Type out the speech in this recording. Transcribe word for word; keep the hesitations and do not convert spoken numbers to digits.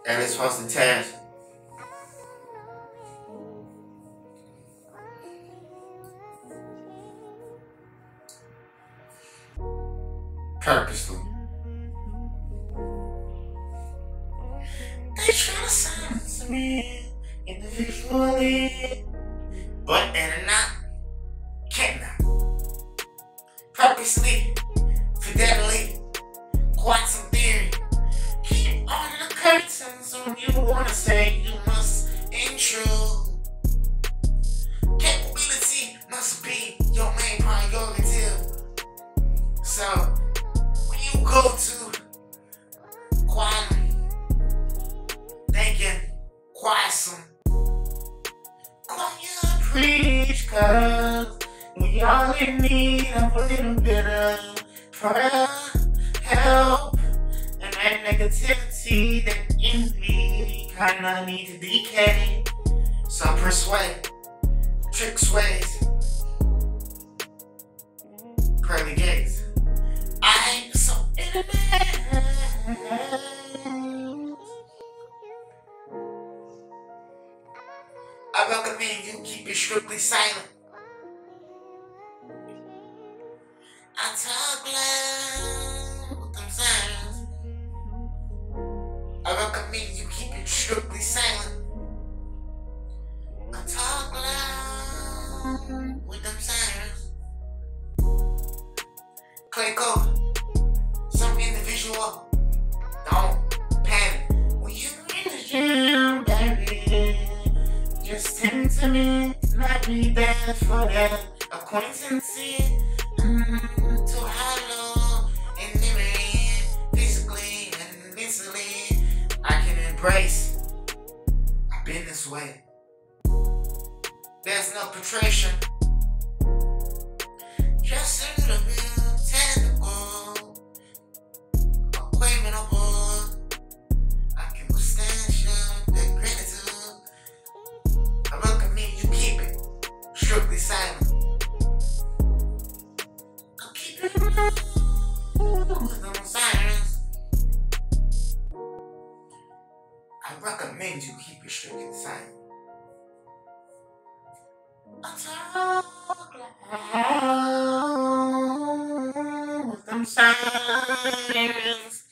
Ellis hosting Tazz. Purposely. They try to silence me individually, but they're not, cannot. Purposely, fidelity, quite some theory. Keep on the curtains when you wanna say you must intrude. Capability must be your main priority. So, when you go to quantum, thinking quasum, quiet preach, cause we all in need of a little bit of prayer, help, and that negativity, that envy, kinda need to decay. So persuade, trick sways, pearly gates. I ain't so intimate. I recommend you keep it strictly silent. I talk loud with them sirens. I recommend you keep it strictly silent. I talk loud with them sirens. Clay code. Some individual. Don't panic. When you in the gym, baby, just intimate, not be there for that acquaintance. Mm, to hollow and memory, physically and mentally, I can embrace. I've been this way. There's no penetration, just a little bit technical, acquaintable. I can withstand your that gratitude. I recommend you keep it strictly silent. I'll keep it with them sirens. I recommend you keep it strictly silent. I talk loud with them sirens.